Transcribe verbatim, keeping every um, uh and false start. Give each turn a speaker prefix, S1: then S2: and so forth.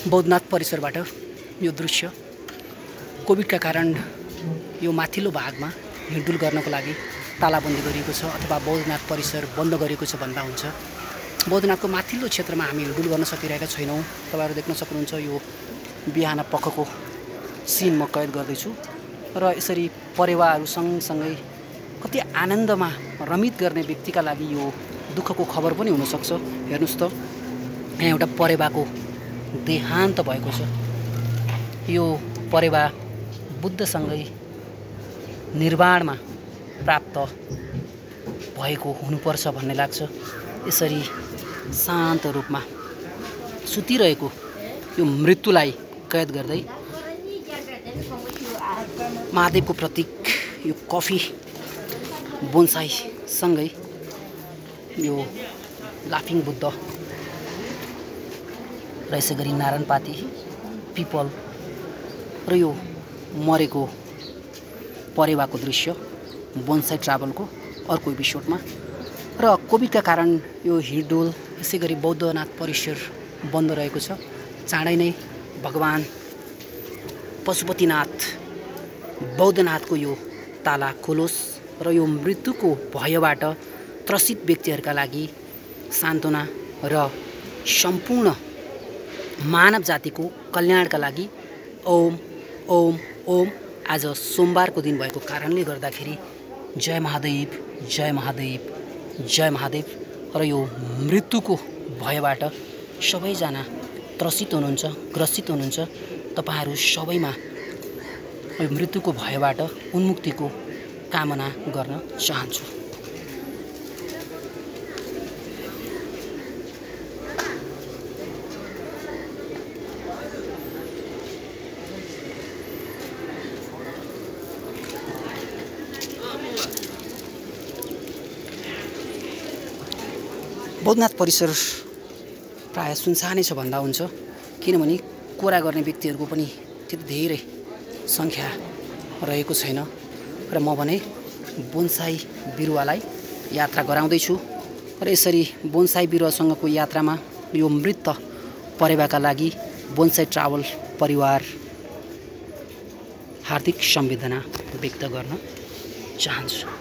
S1: बौद्धनाथ परिसरबाट यो दृश्य कोभिडका कारण यो माथिल्लो भागमा हिँडडुल गर्नको लागि तालाबन्दी गरिएको छ अथवा बौद्धनाथ परिसर बन्द गरिएको छ भन्दा हुन्छ। बौद्धनाथको माथिल्लो क्षेत्रमा हामी हिँडडुल गर्न सकिरहेका छैनौँ। तपाईहरु देख्न सक्नुहुन्छ यो बिहान पखको सिन म कैद गर्दैछु र यसरी परेवाहरू सँगसँगै कति आनन्दमा रमित गर्ने व्यक्तिका लागि यो दुःखको खबर पनि हुन सक्छ। हेर्नुस् त यहाँ एउटा परेवाको देहान्त भएको छ। यो परेवा बुद्धसँगै निर्वाणमा प्राप्त भएको हुनुपर्छ भन्ने लाग्छ। यसरी शान्त रूपमा सुतिरहेको यो मृत्युलाई कैद गर्दै महादेवको प्रतीक यो कफी बोन्साई सँगै यो लाफिङ बुद्ध र यसै गरी नारायणपाती पिपल र यो मरेको परेवाको दृश्य बोन्साई ट्राभलको अर्को एपिसोडमा। र कोभिडका कारण यो हिँडडुल यसै गरी बौद्धनाथ परिसर बन्द रहेको छ। चाँडै नै भगवान पशुपतिनाथ बौद्धनाथको यो ताला खोलोस् र यो मृत्युको भयबाट त्रसित व्यक्तिहरूका लागि सान्त्वना र सम्पूर्ण मानव जातिको कल्याणका लागि ओम ओम ओम। आज सोमबारको दिन भएको कारणले गर्दाखेरि जय महादेव जय महादेव जय महादेव। र यो मृत्युको भयबाट सबैजना त्रसित हुनुहुन्छ ग्रसित हुनुहुन्छ। तपाईहरू सबैमा यो मृत्युको भयबाट उन्मुक्तिको कामना गर्न चाहन्छु। बौद्धनाथ परिसर प्राय सुनसानै छ भन्दा हुन्छ, किनभने कोरा गर्ने व्यक्तिहरूको पनि त्यति धेरै सङ्ख्या रहेको छैन। र म भने बोन्साई बिरुवालाई यात्रा गराउँदैछु र यसरी बोन्साई बिरुवासँगको यात्रामा यो मृत परेवाका लागि बोन्साई ट्राभल परिवार हार्दिक सम्वेदना व्यक्त गर्न चाहन्छु।